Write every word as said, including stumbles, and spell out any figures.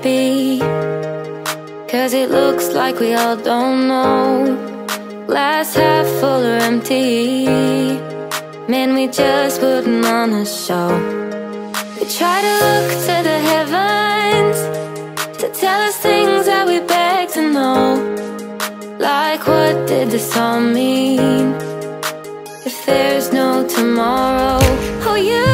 be? 'Cause it looks like we all don't know. Glass half full or empty. Man, we just putting on a show. We try to look to the heavens to tell us things that we beg to know. Like, what did this all mean if there's no tomorrow? Oh, you